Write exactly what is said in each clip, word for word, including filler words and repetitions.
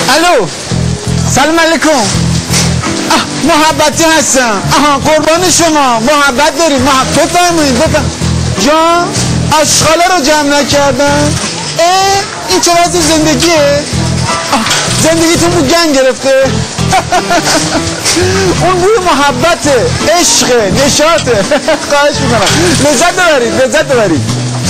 الو سلام علیکم. محبتی هستم. آها قربان شما. محبت داریم. محبت بفرمایید بفرمایید. جان آشغالا رو جمع نکردن. اه این چه وضع زندگیه؟ زندگیتون رو گنگ گرفته. اون بوی محبته، عشقه، نشاطه. خواهش میکنم لذت ببرید لذت ببرید.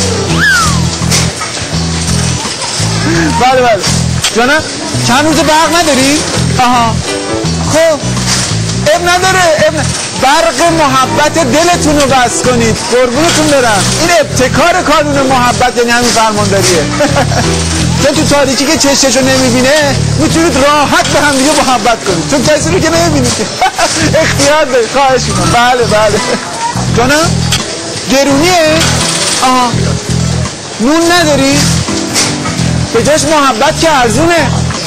بله بله جانم چند روز برق نداری؟ آها خب اب نداره اب ن... برق محبت دلتون رو بس کنید قربونتون برم. این ابتکار کانون محبت یعنی همین فرمانداریه. چون تو تاریکی که چششو نمیبینه میتونید راحت به هم دیگه محبت کنید چون کسی رو که نمیبینید. اختیار دارید. خواهش میکنم. بله بله جانم گرونیه؟ آها نون نداری؟ به جاش محبت که ارزونه.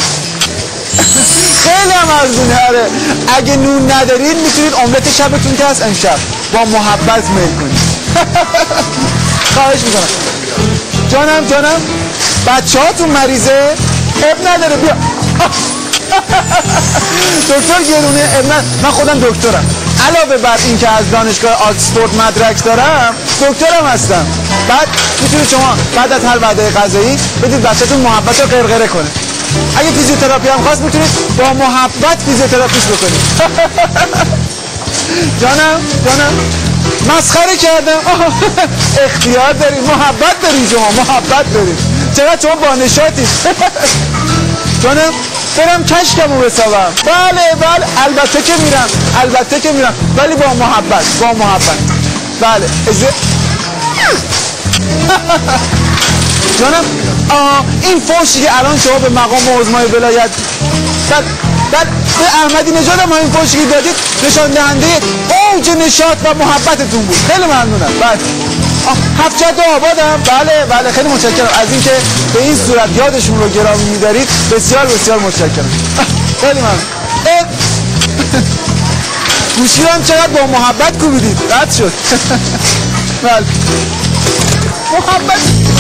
خیلی هم ارزونه. آره اگه نون ندارید میتونید املت شبتون که هست امشب با محبت میل کنید. خواهش میکنم. جانم جانم بچه هاتون مریضه؟ اب نداره بیا. دکتر گرونه. اب نداره. من خودم دکترم. علاوه بر این که از دانشگاه آکسفورد مدرک دارم دکترم هستم. بعد میتونید شما بعد از هر وعده غذایی بدید بچه‌تون محبت رو قرقره کنه. اگه فیزیوتراپی هم خواست میتونید با محبت فیزیوتراپیش بکنید. جانم جانم مسخره کردم. اختیار دارید. محبت دارید شما. محبت دارید. چقدر شما با نشاطید. جانم برم کشکمو بسابم. بله بله البته که میرم البته که میرم ولی با محبت با محبت. بله ازه جانم آه این فوشی که الان شما به مقام عظمای ولایت بل بل به احمدی نژاد هم این فوشی که دادید نشان دهنده اوج نشاط و محبتتون بود. خیلی ممنونم. بله هفت آبادم. بله بله خیلی متشکرم از اینکه به این صورت یادشون رو گرامی می‌دارید. بسیار بسیار متشکرم. خیلی ممنون. گوشی رو هم چقدر با محبت کوبیدید. رد شد. بله محبت.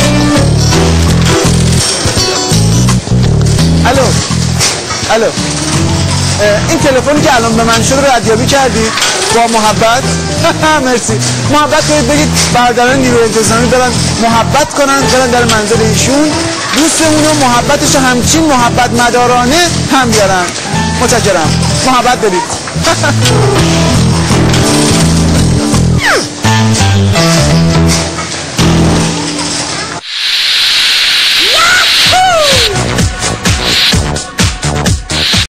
الو الو این تلفنی که الان به من شد رو ردیابی کردید با محبت. مرسی. محبت کنید بگید برادران نیروی انتظامی برن محبت کنن برن در منزل ایشون دوستمون رو محبتش همچین محبت مدارانه هم بیارن. متشکرم. محبت بدید.